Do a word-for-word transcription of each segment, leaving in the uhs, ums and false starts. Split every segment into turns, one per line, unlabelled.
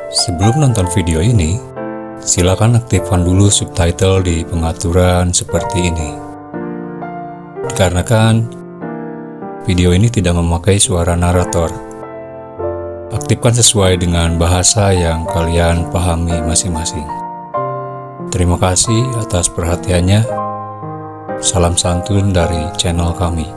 Sebelum nonton video ini, silakan aktifkan dulu subtitle di pengaturan seperti ini. Dikarenakan video ini tidak memakai suara narator. Aktifkan sesuai dengan bahasa yang kalian pahami masing-masing. Terima kasih atas perhatiannya. Salam santun dari channel kami.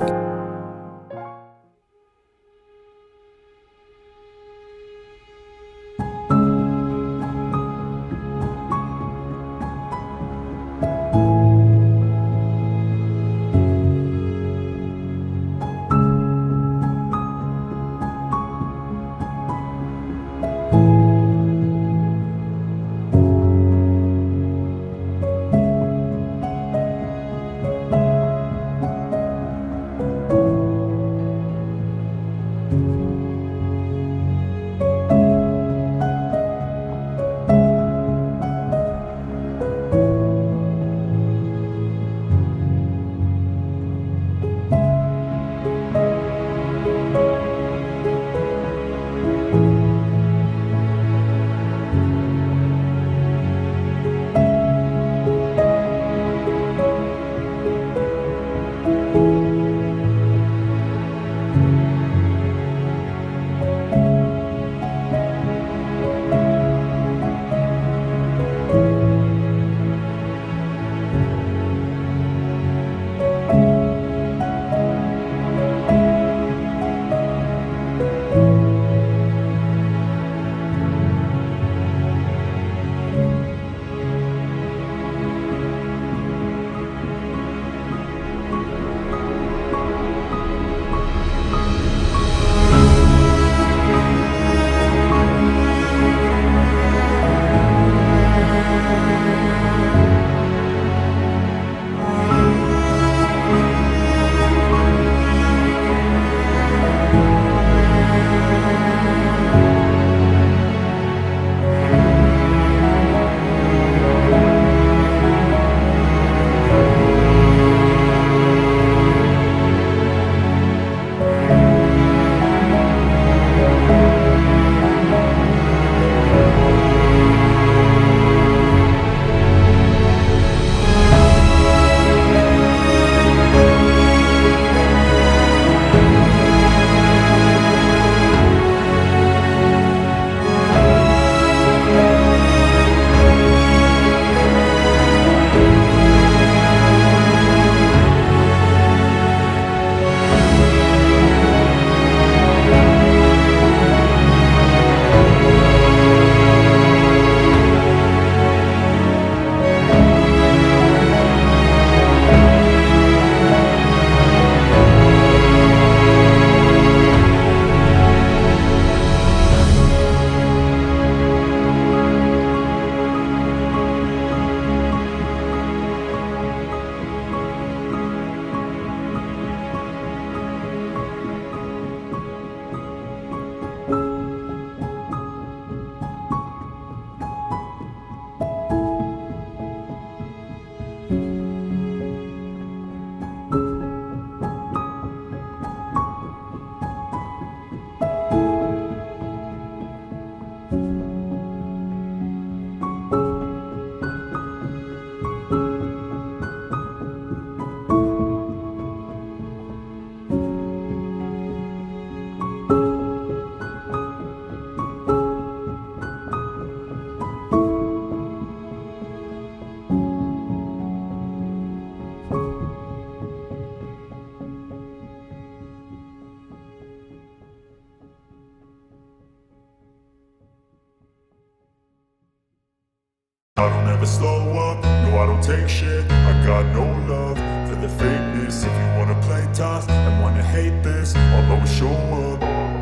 I don't ever slow up, no I don't take shit. I got no love for the fakeness. If you wanna play tough and wanna hate this, I'll always show up.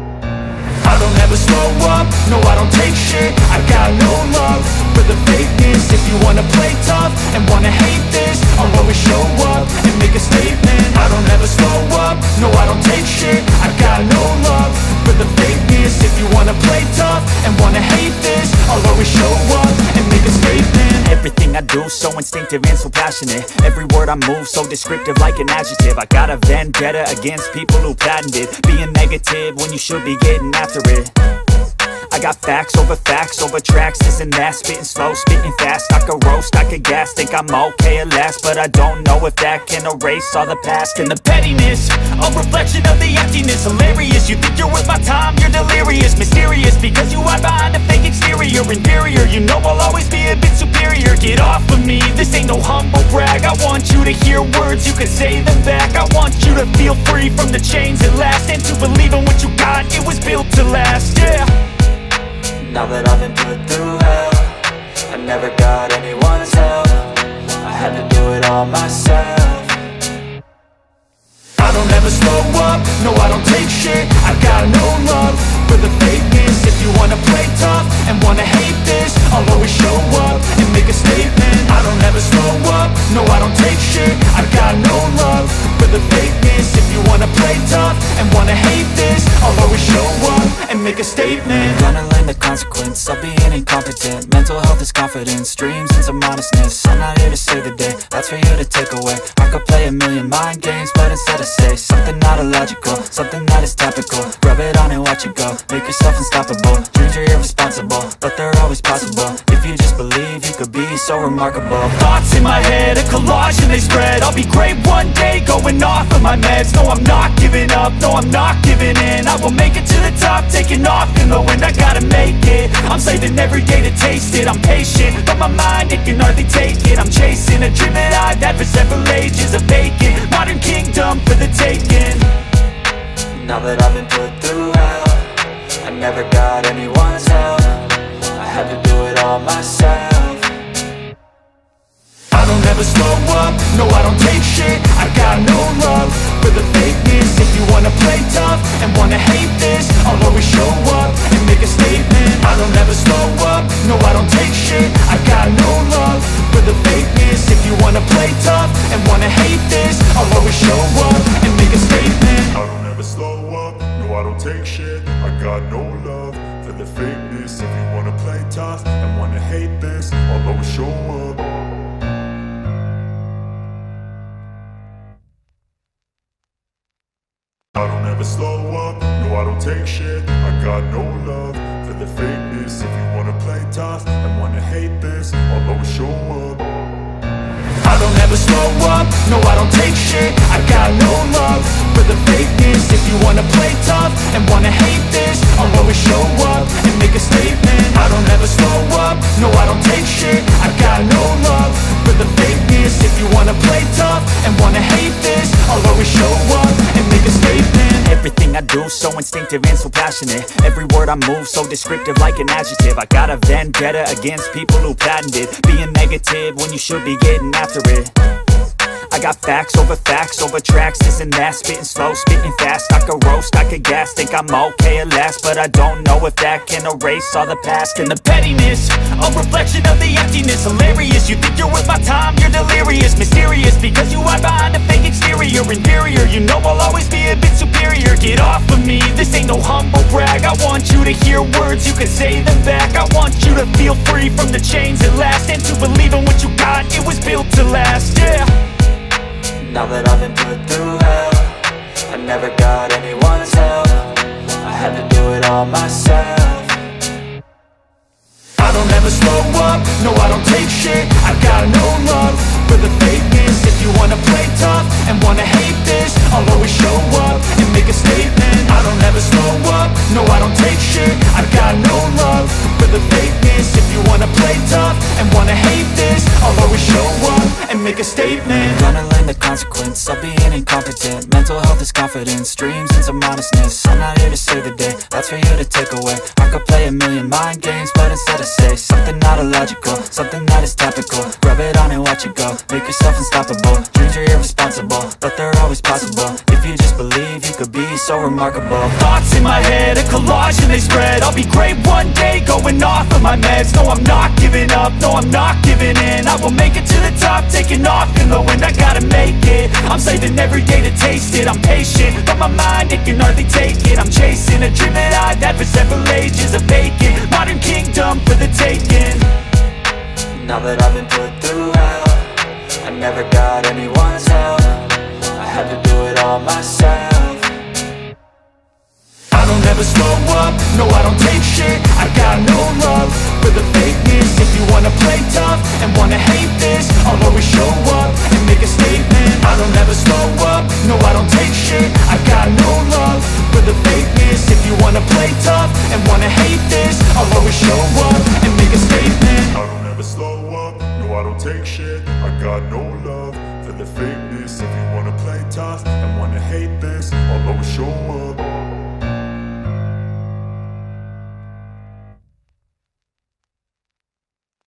I don't ever slow up, no I don't take shit. I got no love for the fakeness. If you wanna play tough and wanna hate this, I'll always show up and make a statement. I don't ever slow up, no I don't take shit. I got no love for the fakeness. If you wanna play tough and wanna hate this, I'll always show up and make a statement.
Everything I do so instinctive and so passionate. Every word I move so descriptive like an adjective. I got a vendetta against people who patented being negative when you should be getting after it. I got facts over facts over tracks, this and that, spitting slow, spitting fast. I could roast, I could gas, think I'm okay at last, but I don't know if that can erase all the past. And the pettiness, a reflection of the emptiness. Hilarious, you think you're worth my time, you're delirious. Mysterious, because you hide behind a fake exterior. Inferior, you know I'll always be a bit superior. Get off of me, this ain't no humble brag. I want you to hear words, you can say them back. I want you to feel free from the chains at last, and to believe in what you got, it was built to last, yeah.
Now that I've been put through hell, I never got anyone's help, I had to do it all myself.
I don't ever slow up, no I don't take shit. I got no love for the fakeness. If you wanna play tough and wanna hate this, I'll always show up and make a statement. I don't ever slow up, no I don't take shit. I got no love for the fakeness. If you wanna play tough and wanna hate this, I'll always show up and make a statement.
Gonna learn the consequence of being incompetent. Mental health is confidence, dreams and some honestness. I'm not here to save the day, that's for you to take away. I could play a million mind games, but instead I say something not illogical, something that is topical. Rub it on and watch it go, make yourself unstoppable. Dreams are irresponsible, but they're always possible. If you just believe, you could be so remarkable.
Thoughts in my head, a collage and they spread. I'll be great one day, going off of my meds. No, I'm not giving up, no, I'm not giving in. I will make it to the top, taking off in the wind. I gotta make it, I'm saving every day to taste it. I'm patient, but my mind, it can hardly take it. I'm chasing a dream that I've had for several ages. A vacant, modern kingdom for the taking.
Now that I've been put through hell, I never got anyone's help, I had to do it all myself.
I don't ever slow up, no I don't take shit. I got no love for the fakeness. If you wanna play tough and wanna hate this, I'll always show up and make a statement. I don't ever slow up, no I don't take shit. I got no love for the fakeness. If you wanna play tough and wanna hate this, I'll always show up and make a statement.
I don't ever slow up, no I don't take shit. I got no love for the fakeness. If you wanna play tough and wanna hate this, I'll always show up. I don't ever slow up, no I don't take shit. I got no love for the fakeness. If you wanna play tough and wanna hate this, I'll always show up.
I don't ever slow up, no I don't take shit. I got no love for the fakeness. If you wanna play tough and wanna hate this, I'll always show up and make a statement. I don't ever slow up, no I don't take shit. I got no love for the fakeness. If you wanna play tough and wanna hate this, I'll always show up and make a statement. Everything I do so instinctive and so passionate. Every word I move so descriptive like an adjective. I got a vendetta against people who patented being negative when you should be getting after it. I got facts over facts over tracks, this and that, spitting slow, spitting fast. I could roast, I could gas, think I'm okay at last, but I don't know if that can erase all the past. And the pettiness, a reflection of the emptiness. Hilarious, you think you're worth my time, you're delirious. Mysterious, because you hide behind a fake exterior. Inferior, you know I'll always be a bit superior. Get off of me, this ain't no humble brag. I want you to hear words, you can say them back. I want you to feel free from the chains at last, and to believe in what you got, it was built to last, yeah.
Now that I've been put through hell, I never got anyone's help, I had to do it all myself.
I don't ever slow up, no I don't take shit. I got no love for the fakeness. If you wanna play tough and wanna hate this, I'll always show up and make a statement. I don't ever slow up, no I don't take shit. I got no love for the fakeness. If you wanna play tough and wanna hate this, I'll always show up and make a statement.
Gonna learn the consequence of being incompetent. Mental health is confidence, dreams and some honestness. I'm not here to save the day, that's for you to take away. I could play a million mind games, but instead I say something not illogical, something that is topical. Rub it on and watch it go, make yourself unstoppable. Dreams are irresponsible, but they're always possible. If you just believe, you could be so remarkable.
Thoughts in my head, a collage and they spread. I'll be great one day, going off of my meds. No, I'm not giving up, no, I'm not giving in. I will make it to the top, taking off in the wind. I gotta make it, I'm saving every day to taste it. I'm patient, but my mind, it can hardly take it. I'm chasing a dream that I've had for several ages. A vacant, modern kingdom for the taking.
Now that I've been put through hell, I never got anyone's help, I had to do it all myself.
I don't ever slow up, no I don't take shit. I got no love for the fakeness. If you wanna play tough and wanna hate this, I'll always show up and make a statement. I don't ever slow up, no I don't take shit. I got no love for the fakeness. If you wanna play tough and wanna hate this, I'll always show up and make a statement.
I don't ever slow up, no I don't take shit. I got no love for the fakeness. If you wanna play tough and wanna hate this, I'll always show up